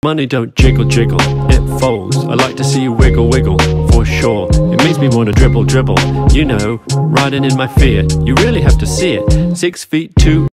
Money don't jiggle jiggle, it folds. I like to see you wiggle wiggle, for sure. It makes me wanna dribble dribble, you know, riding in my Fiat. You really have to see it. 6 feet 2